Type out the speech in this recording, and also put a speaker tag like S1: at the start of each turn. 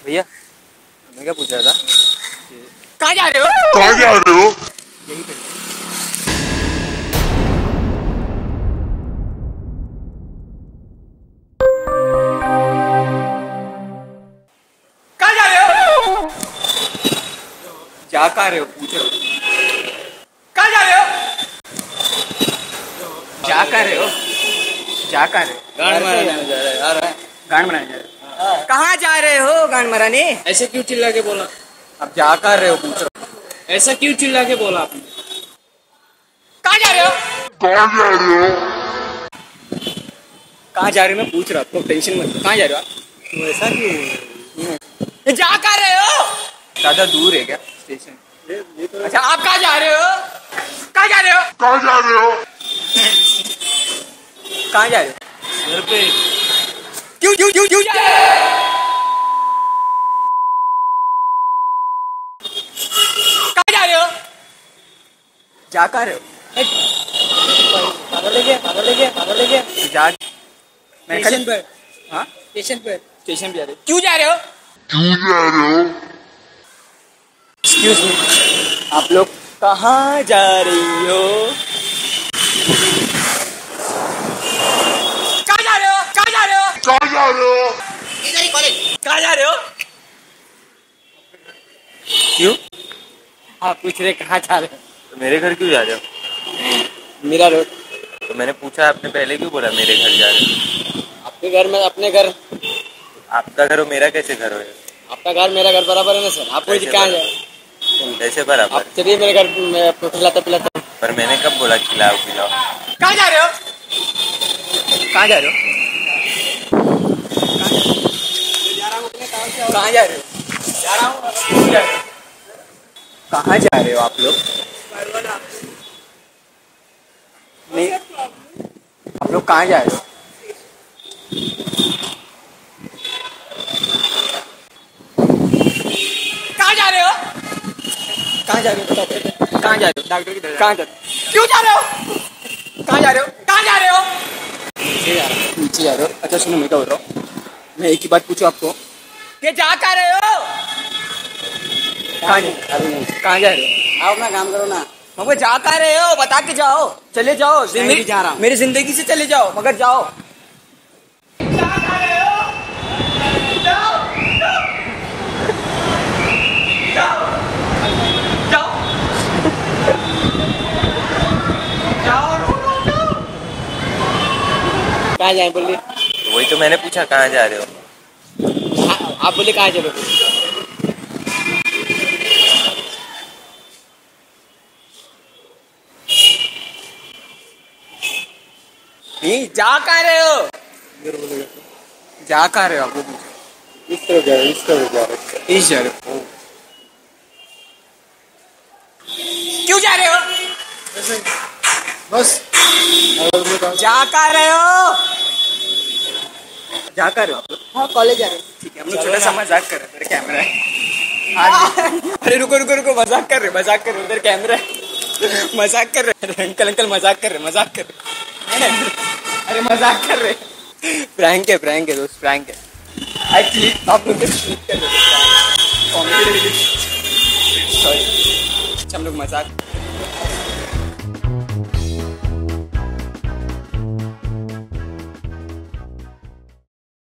S1: भैया मैं क्या पूछ रहा था,
S2: कहाँ जा रहे हो?
S3: कहाँ जा रहे हो?
S1: यही पे
S2: कहाँ जा रहे हो?
S1: जा कहाँ रहे हो पूछ रहे हो,
S2: कहाँ जा रहे हो?
S1: जा कहाँ रहे हो, जा कहाँ रहे हो?
S4: गांड मारने जा रहा है यार।
S1: गांड बनाने जा रहे हो?
S2: कहाँ जा रहे हो गांड मराने?
S4: ऐसे क्यों चिल्ला के बोला?
S1: अब जा कहाँ रहे हो पूछ रहे हो?
S4: ऐसा क्यों चिल्ला के बोला आपने?
S2: कहाँ जा रहे हो?
S3: कहाँ जा रहे हो?
S1: कहाँ जा रहे हो मैं पूछ रहा हूँ, टेंशन मत लो। कहाँ जा रहे हो आप?
S4: तो ऐसा क्यों?
S2: जा कहाँ रहे हो?
S1: ज़्यादा दूर है क्या स्टेशन?
S2: अच्छा आप कहाँ जा रहे हो? कहाँ जा रहे हो?
S3: कहाँ जा रहे हो?
S1: कहाँ जा रहे हो?
S4: घर पे।
S2: क्यों क्यों क्यों क्यों जा रहे हो? कहाँ जा रहे हो?
S1: जा कहाँ रहे हो?
S4: पागल ले गया।
S1: जा मैं
S4: स्टेशन पर।
S1: हाँ
S4: स्टेशन पर।
S1: स्टेशन पे जा रहे हो?
S2: क्यों जा रहे हो?
S3: क्यों जा रहे हो?
S1: एक्सक्यूज मी, आप लोग कहाँ जा रही हो?
S2: कहाँ जा रहे हो? कहाँ जा रहे हो?
S3: कहाँ जा रहे हो?
S2: इधर ही कॉलेज। कहाँ जा रहे हो?
S1: क्यों?
S2: आप पूछ रहे कहाँ जा रहे हो?
S1: तो मेरे घर क्यों जा रहे हो?
S2: मेरा रोड।
S1: तो मैंने पूछा, आपने पहले क्यों बोला मेरे घर जा रहे हो?
S2: आपके घर में अपने घर।
S1: आपका घर हो, मेरा कैसे घर हो?
S2: आपका घर मेरा घर बराबर है ना सर? आप
S1: कैसे
S2: कहाँ जा
S1: बराबर? कैसे बराबर?
S2: आप चलिए मेरे घर में आपको खिलाता पिलाता।
S1: पर मैंने कब बोला खिलाओ खिलाओ?
S2: कहाँ जा रहे हो?
S1: कहाँ जा रहे हो? कहाँ जा रहे हो?
S2: जा रहा हूँ।
S1: कहाँ जा रहे हो आप लोग? नहीं, आप लोग कहाँ जा रहे हो?
S2: कहाँ जा रहे हो?
S1: कहाँ जा रहे हो? बताओ, कहाँ जा रहे हो?
S2: डॉक्टर की तरफ।
S1: कहाँ जा रहे हो?
S2: क्यों जा रहे हो?
S1: कहाँ जा रहे हो?
S2: कहाँ जा रहे हो?
S1: नीचे जा रहे हो? नीचे जा रहे हो? अच्छा सुनो, मैं क्या बोल रहा हूँ, मैं एक ही बात पूछूं आपको,
S2: ये जा कहाँ रहे हो?
S1: कहाँ जा रहे हो?
S2: आओ अपना काम करो ना। मगर जा कहाँ रहे हो? बता के जाओ। चले जाओ।
S4: मैं भी जा रहा हूँ।
S2: मेरी जिंदगी से चले जाओ, मगर जाओ।
S4: कहाँ जाए बोलिए?
S1: वही तो मैंने पूछा, कहाँ जा रहे हो?
S4: आप बोले कहाँ चलो?
S2: नहीं, जा कहाँ रहे हो?
S1: जा कहाँ रहे हो आप लोग?
S4: इस तरफ जा रहे, इस तरफ जा रहे।
S1: इस जा रहे हो?
S2: क्यों जा रहे हो?
S4: बस
S2: जा कहाँ रहे हो?
S1: जा कहाँ रहे हो आप लोग?
S2: हाँ कॉलेज जा रहे हो।
S1: ठीक है, हम लोग छोटा सा मजाक कर रहे हैं, मेरा कैमरा है। हाँ, अरे रुको रुको रुको, मजाक कर रहे, उधर कैमरा है, मजाक कर रहे, अंकल अंकल मजाक कर रहे, अरे मजाक कर रहे, प्रैंक है दोस्त, प्रैंक है एक्चुअली। आप लोग कॉमेडी, सॉरी हम लोग मजाक